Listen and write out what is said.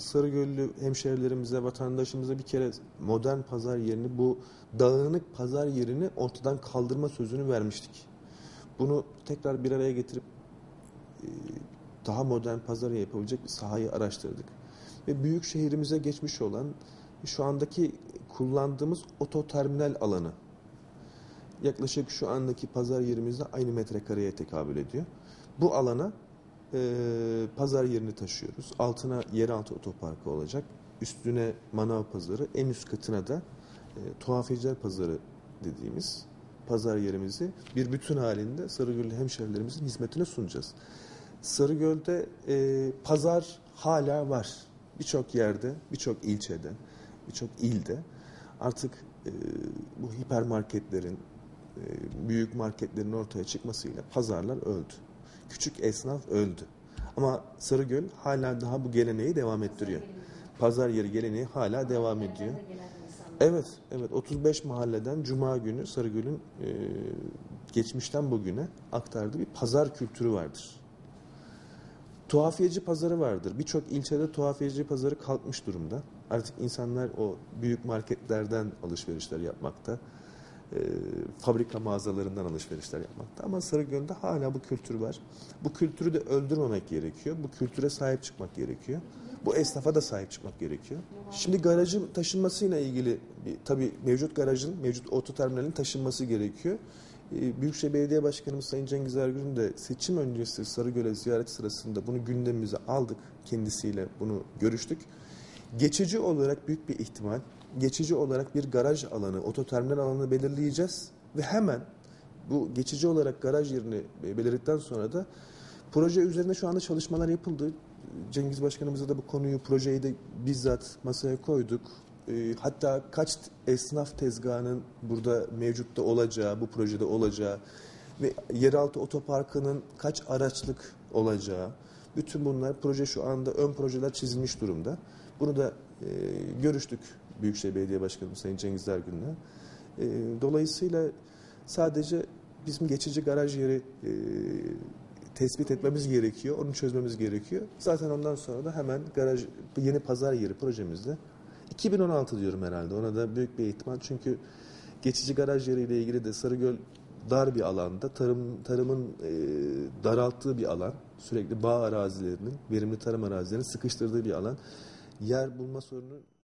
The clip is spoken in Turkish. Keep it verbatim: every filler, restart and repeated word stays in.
Sarıgöllü hemşehrilerimize, vatandaşımıza bir kere modern pazar yerini, bu dağınık pazar yerini ortadan kaldırma sözünü vermiştik. Bunu tekrar bir araya getirip e, daha modern pazar yeri yapabilecek bir sahayı araştırdık. Ve büyük şehrimize geçmiş olan şu andaki kullandığımız ototerminal alanı yaklaşık şu andaki pazar yerimizde aynı metrekareye tekabül ediyor. Bu alana e, pazar yerini taşıyoruz. Altına yeraltı otoparkı olacak. Üstüne manav pazarı, en üst katına da e, tuhafiyeciler pazarı dediğimiz pazar yerimizi bir bütün halinde Sarıgöllü hemşehrilerimizin hizmetine sunacağız. Sarıgöl'de e, pazar hala var. Birçok yerde, birçok ilçede, birçok ilde artık e, bu hipermarketlerin, e, büyük marketlerin ortaya çıkmasıyla pazarlar öldü. Küçük esnaf öldü. Ama Sarıgöl hala daha bu geleneği devam ettiriyor. Pazar yeri geleneği hala devam ediyor. Evet, evet. otuz beş mahalleden Cuma günü Sarıgöl'ün e, geçmişten bugüne aktardığı bir pazar kültürü vardır. Tuhafiyeci pazarı vardır. Birçok ilçede tuhafiyeci pazarı kalkmış durumda. Artık insanlar o büyük marketlerden alışverişler yapmakta. E, fabrika mağazalarından alışverişler yapmakta. Ama Sarıgöl'de hala bu kültür var. Bu kültürü de öldürmemek gerekiyor. Bu kültüre sahip çıkmak gerekiyor. Bu esnafa da sahip çıkmak gerekiyor. Şimdi garajın taşınmasıyla ilgili bir, tabii mevcut garajın, mevcut ototerminalin taşınması gerekiyor. Ee, Büyükşehir Belediye Başkanımız Sayın Cengiz Ergür'ün de seçim öncesi Sarıgöl'e ziyaret sırasında bunu gündemimize aldık. Kendisiyle bunu görüştük. Geçici olarak büyük bir ihtimal, geçici olarak bir garaj alanı, ototerminal alanını belirleyeceğiz. Ve hemen bu geçici olarak garaj yerini belirledikten sonra da proje üzerinde şu anda çalışmalar yapıldı. Cengiz Başkanımıza da bu konuyu, projeyi de bizzat masaya koyduk. E, hatta kaç esnaf tezgahının burada mevcutta olacağı, bu projede olacağı ve yeraltı otoparkının kaç araçlık olacağı, bütün bunlar proje şu anda ön projeler çizilmiş durumda. Bunu da e, görüştük Büyükşehir Belediye Başkanımız Sayın Cengiz Ergün'le. E, dolayısıyla sadece bizim geçici garaj yeri e, tespit etmemiz gerekiyor, onu çözmemiz gerekiyor. Zaten ondan sonra da hemen garaj, yeni pazar yeri projemizde iki bin on altı diyorum herhalde. Ona da büyük bir ihtimal. Çünkü geçici garaj yeriyle ilgili de Sarıgöl dar bir alanda, tarım tarımın e, daralttığı bir alan. Sürekli bağ arazilerinin, verimli tarım arazilerinin sıkıştırdığı bir alan. Yer bulma sorunu